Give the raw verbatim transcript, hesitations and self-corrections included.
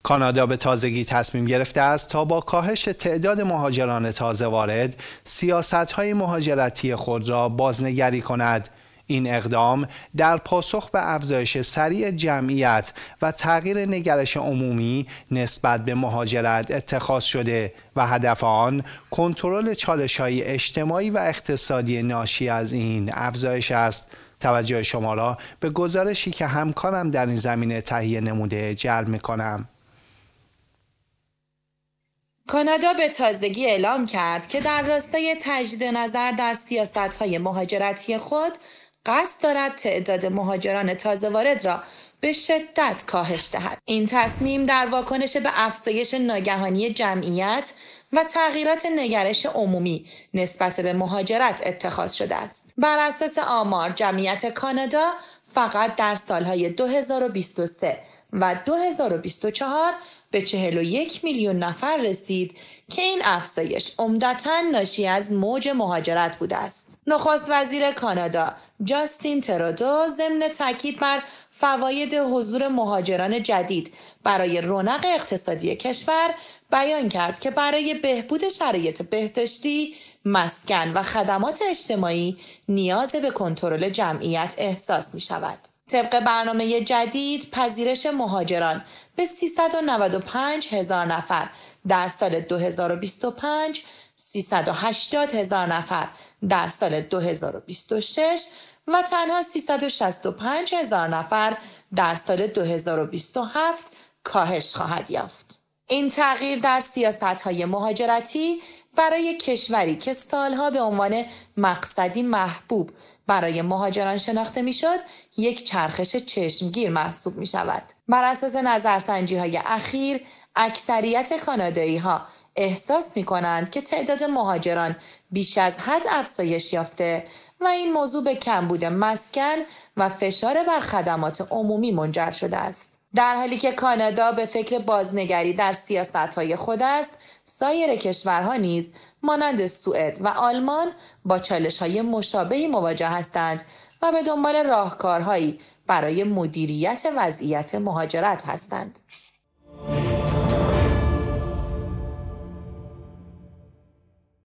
کانادا به تازگی تصمیم گرفته است تا با کاهش تعداد مهاجران تازه وارد، سیاست‌های مهاجرتی خود را بازنگری کند. این اقدام در پاسخ به افزایش سریع جمعیت و تغییر نگرش عمومی نسبت به مهاجرت اتخاذ شده و هدف آن کنترل چالش‌های اجتماعی و اقتصادی ناشی از این افزایش است. توجه شما را به گزارشی که همکارم در این زمینه تهیه نموده جلب می‌کنم. کانادا به تازگی اعلام کرد که در راستای تجدید نظر در سیاست‌های مهاجرتی خود قصد دارد تعداد مهاجران تازه وارد را به شدت کاهش دهد. این تصمیم در واکنش به افزایش ناگهانی جمعیت و تغییرات نگرش عمومی نسبت به مهاجرت اتخاذ شده است. بر اساس آمار، جمعیت کانادا فقط در سالهای دو هزار و بیست و سه و دو هزار و بیست و چهار به چهل و یک میلیون نفر رسید که این افزایش عمدتاً ناشی از موج مهاجرت بوده است. نخست وزیر کانادا جاستین ترودو ضمن تاکید بر فواید حضور مهاجران جدید برای رونق اقتصادی کشور بیان کرد که برای بهبود شرایط بهداشتی، مسکن و خدمات اجتماعی نیاز به کنترل جمعیت احساس می شود. طبق برنامه جدید، پذیرش مهاجران به سیصد و نود و پنج هزار نفر در سال دو هزار و بیست و پنج، سیصد و هشتاد هزار نفر در سال دو هزار و بیست و شش و تنها سیصد و شصت و پنج هزار نفر در سال دو هزار و بیست و هفت کاهش خواهد یافت. این تغییر در سیاست‌های مهاجرتی برای کشوری که سالها به عنوان مقصدی محبوب برای مهاجران شناخته میشد، یک چرخش چشمگیر محسوب می شود. بر اساس نظرسنجی‌های اخیر، اکثریت کانادایی‌ها احساس می کنند که تعداد مهاجران بیش از حد افزایش یافته و این موضوع به کمبود مسکن و فشار بر خدمات عمومی منجر شده است. در حالی که کانادا به فکر بازنگری در سیاست‌های خود است، سایر کشورها نیز مانند سوئد و آلمان با چالش‌های مشابهی مواجه هستند و به دنبال راهکارهایی برای مدیریت وضعیت مهاجرت هستند.